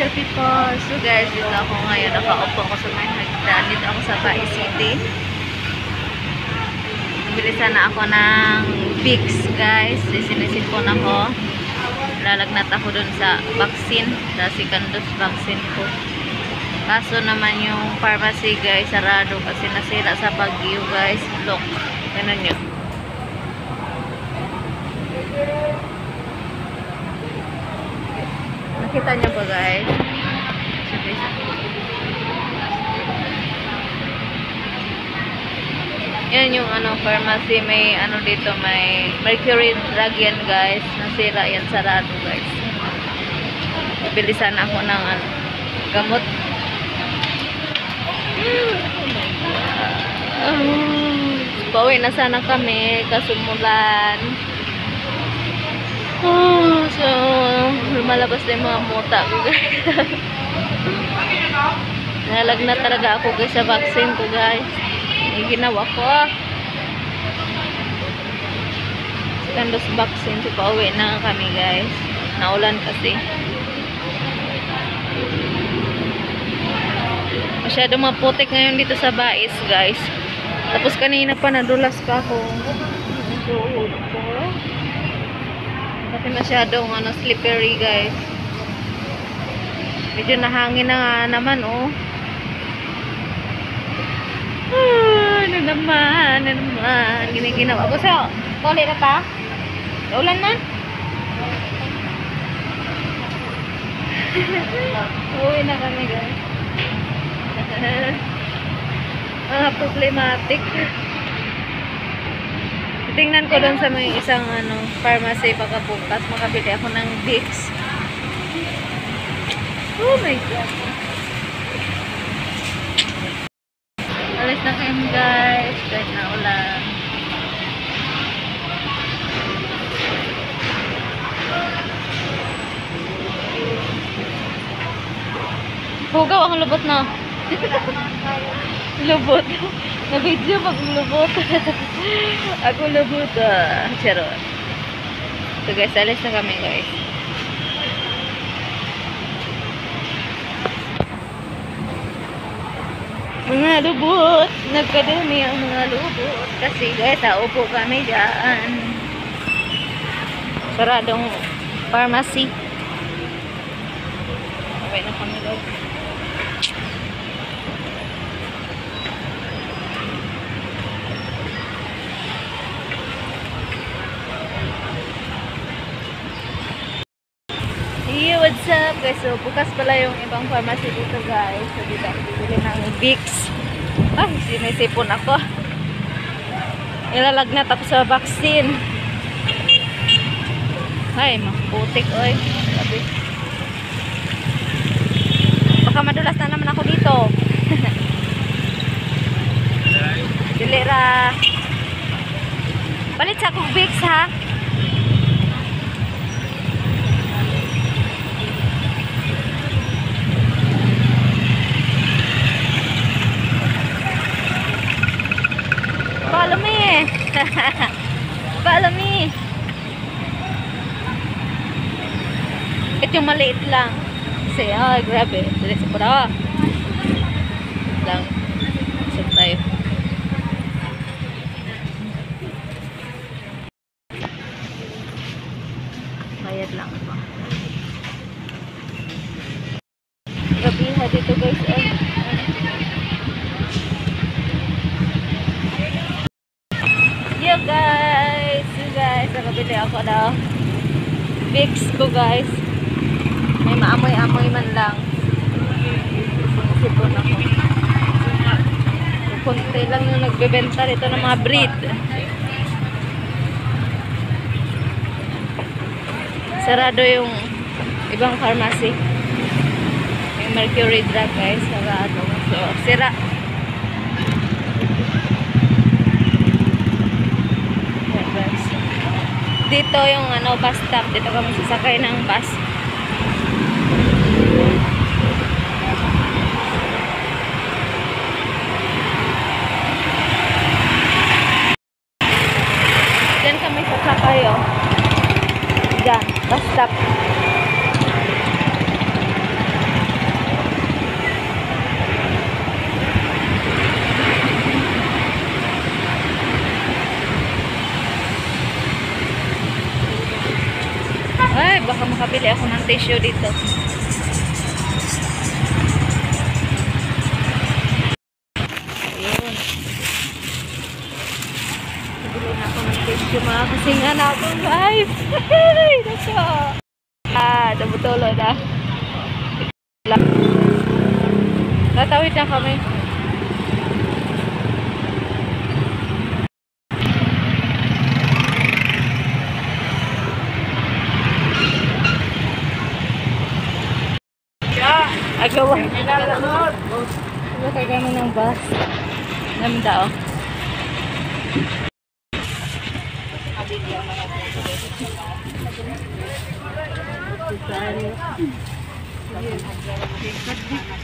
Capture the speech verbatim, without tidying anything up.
people. So guys, dito ako ngayon. Nakaupo ako sa may hagdan. Dito ako sa Bai City. Bili sana ako ng Vicks guys. Sinisipon ako. Lalagnat ako dun sa vaccine. Sa second dose vaccine ko. Kaso naman yung pharmacy guys, sarado kasi nasira sa Baguio guys. Look, ganun yun. Nakita niyo ba guys? Yan yung ano pharmacy, may ano dito, may mercury drug yan guys. Nasira yan, sarado guys. Bili sana ako ng ano, gamot. Uh, Pauwi na sana kami kasumulan. Oh, so lumalabas na yung mga muta ko guys. Nalagnat talaga ako guys sa vaccine ko guys. May ginawa ko. Second dose vaccine. So pauwi na kami guys. Naulan kasi. Masyado maputik ngayon dito sa Bais guys. Tapos kanina pa nadulas pa ako. Kasi masyadong ano, slippery guys. Medyo nahangin na nga naman oh. Ah, ano naman, ano naman. Giniginawa ko sa toli na ta. Ulan na. Uwi na kami guys. Mga problematic. Tingnan ko doon sa may isang ano pharmacy pagkabukas, makabili ako ng Vicks. Oh my god. Alis na kayo guys, kahit na ulan. Hugaw ang lubot na. Lubot. Na-video pag lubot. Ako lubot. Ah. Charot. So guys, alis na kami guys. Mga lubot. Nagkadumi ang mga lubot. Kasi guys, naupo kami dyan. Saradong pharmacy. Okay na kami guys. Hey, what's up guys? So, bukas pala yung ibang pharmacy dito guys. So, dito ako bibili ng Vicks. Ay, sinisipon ako. Ilalagnat ako sa vaccine. Ay, maputik oy. Sabi. Baka madulas na naman ako dito. Dilira. Balit sa akong Vicks ha. Follow me. Follow me. Ito yung maliit lang. Kasi, ay, grabe. Diretso ko na. Lang. Saan tayo? Bayad lang ito. Gabi ha dito guys. Ay. Yo guys, so guys, nakabili ako na Vicks ko guys. May maamoy-amoy man lang. Sinisipon ako. Kunti lang yung nagbebenta rito ng mga breed. Sarado yung ibang pharmacy. Yung mercury drug guys, sarado. So, sira. Dito yung ano bus stop, dito kami sasakay ng bus. Diyan kami sasakay oh. Diyan, bus stop. Ay, baka makabili ako ng tissue dito. Ayun. Bili na ako ng tissue mga kasinga na ako guys. Hey, nako. Ah, nabutulo na. Tatawid na kami. Agawa. Agawa kay kami ng bus. Namda oh. Sorry.